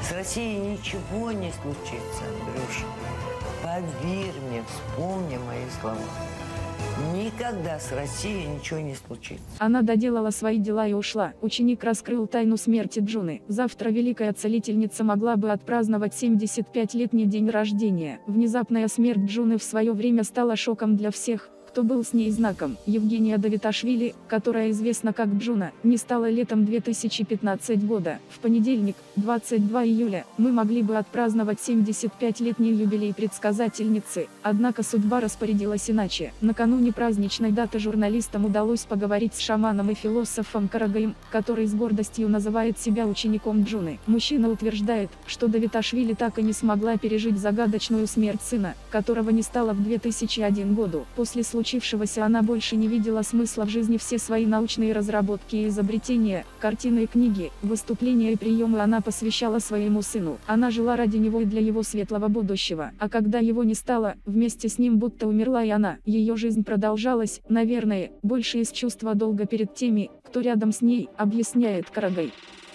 С Россией ничего не случится, Андрюша. Поверь мне, вспомни мои слова. Никогда с Россией ничего не случится. Она доделала свои дела и ушла. Ученик раскрыл тайну смерти Джуны. Завтра великая целительница могла бы отпраздновать 75-летний день рождения. Внезапная смерть Джуны в свое время стала шоком для всех, кто был с ней знаком. Евгения Давиташвили, которая известна как Джуна, не стала летом 2015 года. В понедельник, 22 июля, мы могли бы отпраздновать 75-летний юбилей предсказательницы, однако судьба распорядилась иначе. Накануне праздничной даты журналистам удалось поговорить с шаманом и философом Карагаем, который с гордостью называет себя учеником Джуны. Мужчина утверждает, что Давиташвили так и не смогла пережить загадочную смерть сына, которого не стало в 2001 году. После случившегося она больше не видела смысла в жизни. Все свои научные разработки и изобретения, картины и книги, выступления и приемы она посвящала своему сыну. Она жила ради него и для его светлого будущего. А когда его не стало, вместе с ним будто умерла и она. Ее жизнь продолжалась, наверное, больше из чувства долга перед теми, кто рядом с ней, объясняет Карагай.